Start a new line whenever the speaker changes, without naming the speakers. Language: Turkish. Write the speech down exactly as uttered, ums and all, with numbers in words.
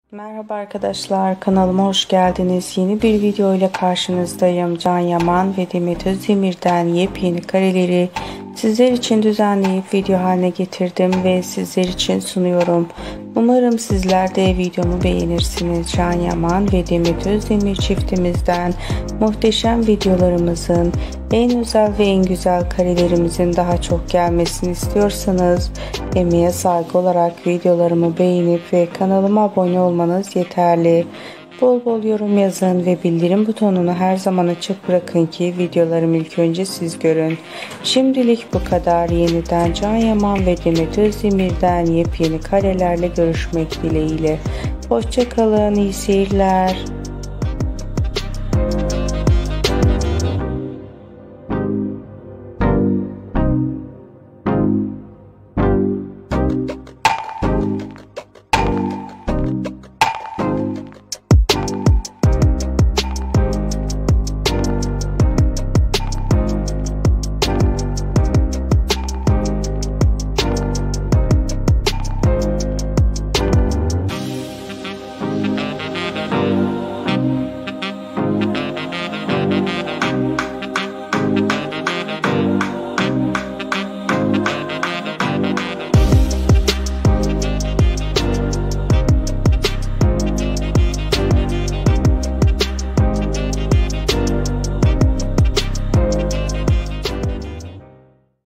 Merhaba arkadaşlar, kanalıma hoş geldiniz. Yeni bir video ile karşınızdayım. Can Yaman ve Demet Özdemir'den yepyeni kareleri sizler için düzenleyip video haline getirdim ve sizler için sunuyorum. Umarım sizler de videomu beğenirsiniz. Can Yaman ve Demet Özdemir çiftimizden muhteşem videolarımızın, en özel ve en güzel karelerimizin daha çok gelmesini istiyorsanız emeğe saygı olarak videolarımı beğenip ve kanalıma abone olmanız yeterli. Bol bol yorum yazın ve bildirim butonunu her zaman açık bırakın ki videolarımı ilk önce siz görün. Şimdilik bu kadar. Yeniden Can Yaman ve Demet Özdemir'den yepyeni karelerle görüşmek dileğiyle. Hoşça kalın, iyi seyirler.